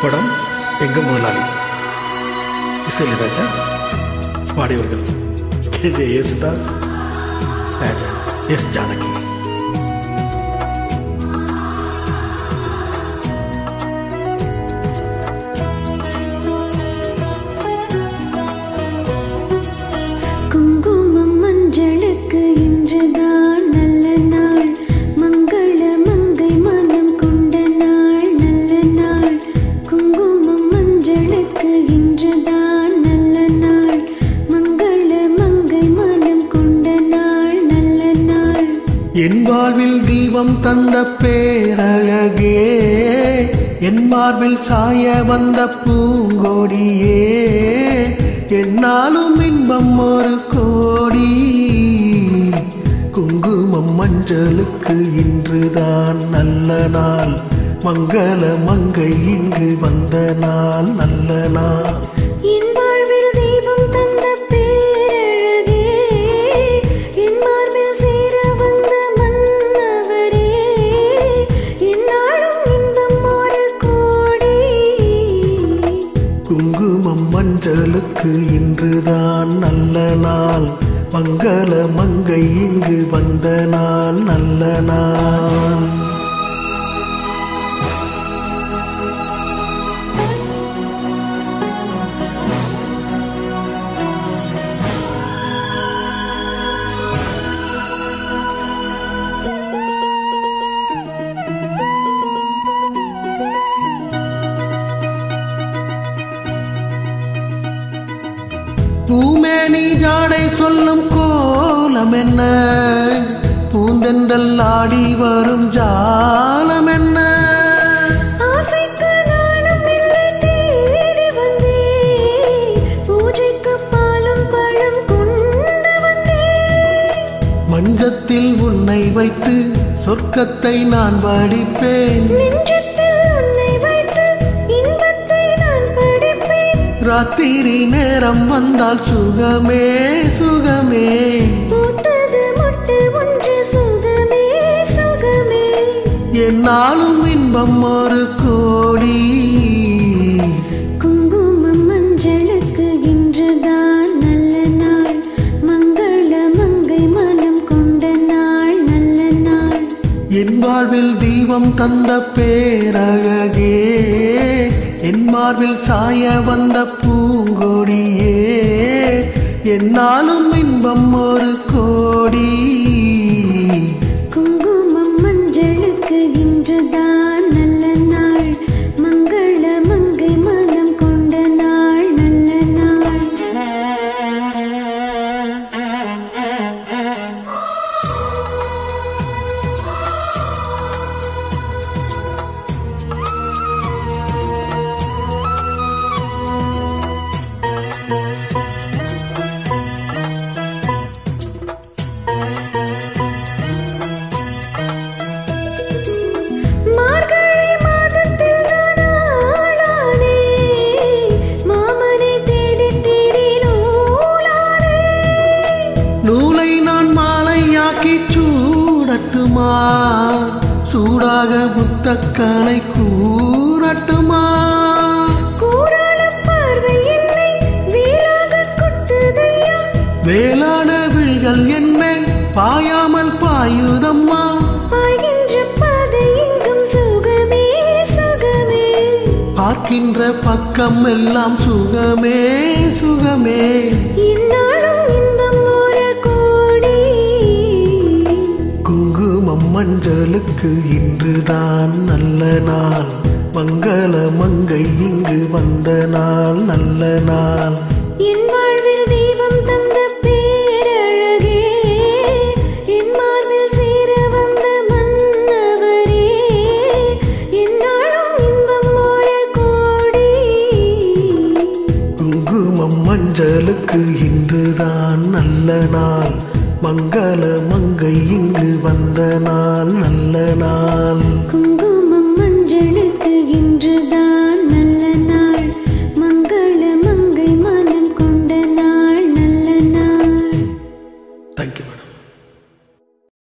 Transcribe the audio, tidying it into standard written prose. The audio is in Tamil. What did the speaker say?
படம் எங்க முதலாளி. இசையில் ராஜா, பாடியவர்கள் KJ யேசுதாஸ், எஸ் ஜானகி. குங்குமம் மஞ்சளுக்கு இன்றுதான் நல்ல நாள், மங்கள மங்கை மனம் கொண்ட நாள் நல்ல நாள். குங்குமம் மஞ்சளுக்கு இன்றுதான் நல்ல நாள், மங்கள மங்கை மனம் கொண்ட நாள் நல்ல நாள். என் வாழ்வில் தீபம் தந்த பேரழகே, என் மார்பில் சாய வந்த பூங்கோடியே, என்னாலும் இன்பம் ஒரு கோடி. குங்குமம் மஞ்சளுக்கு இன்றுதான் நல்ல நாள், மங்கள மங்கை இங்கு வந்த நாள் நல்ல நாள். என் வாழ்வில் தீபம் தந்த பேரழகே, என் மார்பில் சேர வந்த மன்னவரே, என்னாலும் இன்பம் ஒரு கோடி. குங்குமம் மஞ்சளுக்கு இன்றுதான் நல்ல நாள், மங்கள மங்கை இங்கு வந்த நாள் நல்ல நாள். பூமேனி ஜாடை சொல்லும் கோலம் என்ன, பூந்தென்றல் ஆடி வரும் ஜாலம் என்ன. ஆசைக்கு நானும் இல்லை தேடி வந்தேன், பூஜைக்கு பாலும் பழம் கொண்டு வந்தேன். மஞ்சத்தில் உன்னை வைத்து சொர்க்கத்தை நான் படிப்பேன், நெஞ்சத்தில் உன்னை வைத்து இன்பத்தை நான் படிப்பேன். ராத்திரி நேரம் வந்தால் சுகமே சுகமே, பூத்தது மொட்டு ஒன்று சுகமே சுகமே. என்னாலும் இன்பம் ஒரு கோடி. குங்குமம் மஞ்சளுக்கு இன்றுதான் நல்ல நாள், மங்கள மங்கை மனம் கொண்ட நாள் நல்ல நாள். என் வாழ்வில் தீபம் தந்த பேரழகே, என் மார்பில் சாய வந்த பூங்கொடியே, என்னாலும் இன்பம் ஒரு கோடி. குங்குமம் மஞ்சளுக்கு இன்றுதான் நல்ல நாள், மங்கள மங்கை மனம் கொண்ட நாள் நல்ல நாள். மார்கழி மாதத்தில் நான் ஆளானே, மாமனை தேடி தேடி நூலானே. நூலை நான் மாலையாக்கி சூடட்டுமா, சூடாக புத்தக்கலை கூறட்டுமா. கூறான பார்வை என்னை வேலாக குத்துதையா, வேளாண விழிகள் என்மேல் பாயாமல் பாயுதம்மா. பாய்கின்ற பாதை எங்கும் சுகமே சுகமே. பார்க்கின்ற பக்கம் எல்லாம் சுகமே சுகமே, இந்நாளும் இன்பம் ஒரு கோடி. குங்குமம் மஞ்சளுக்கு இன்றுதான் நல்ல நாள், மங்கள மங்கை இங்கு வந்த நாள் நல்ல நாள். என்